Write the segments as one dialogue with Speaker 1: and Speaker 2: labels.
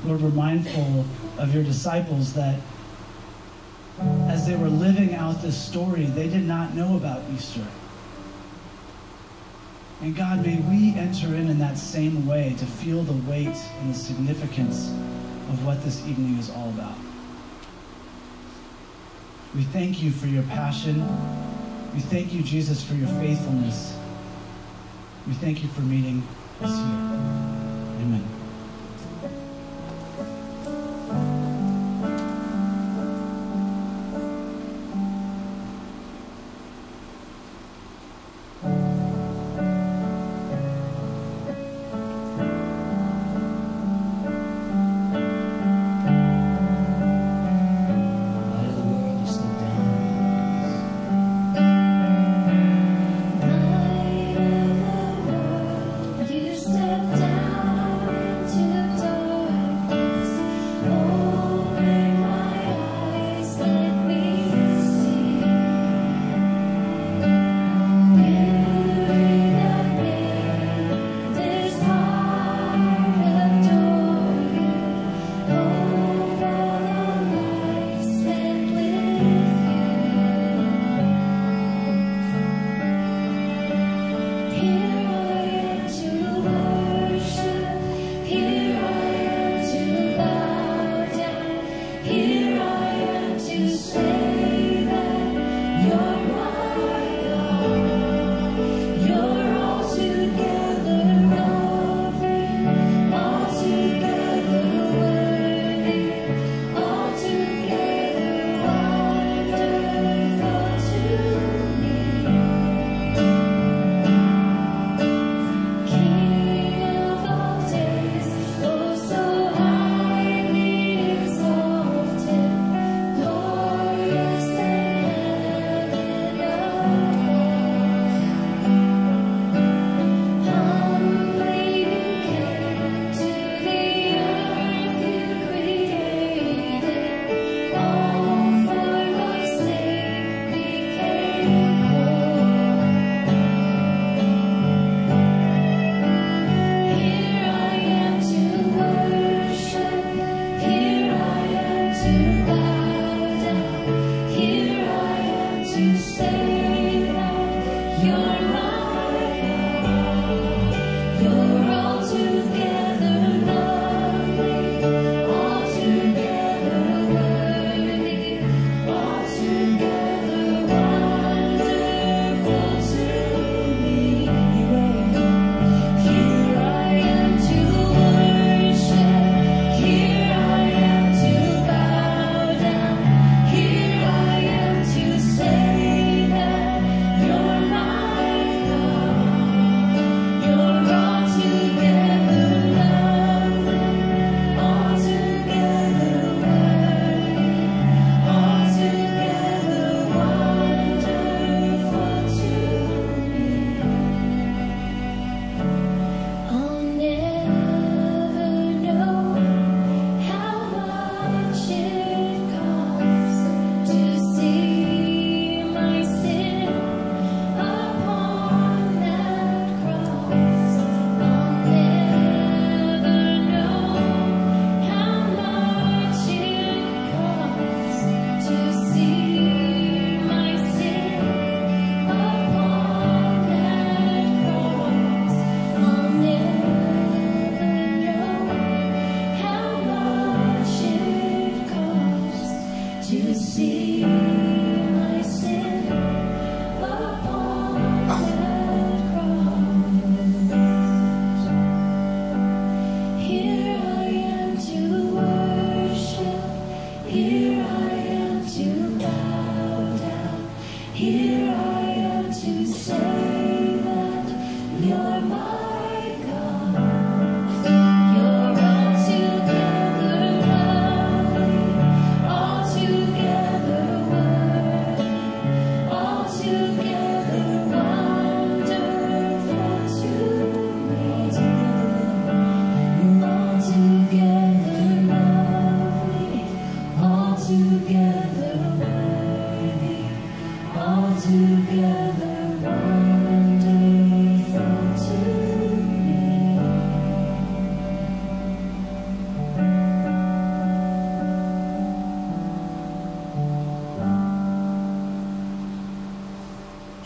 Speaker 1: Lord, we're mindful of your disciples that as they were living out this story, they did not know about Easter. And God, may we enter in that same way to feel the weight and the significance of what this evening is all about. We thank you for your passion. We thank you, Jesus, for your faithfulness. We thank you for meeting us here. Amen.
Speaker 2: You step down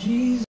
Speaker 1: Jesus.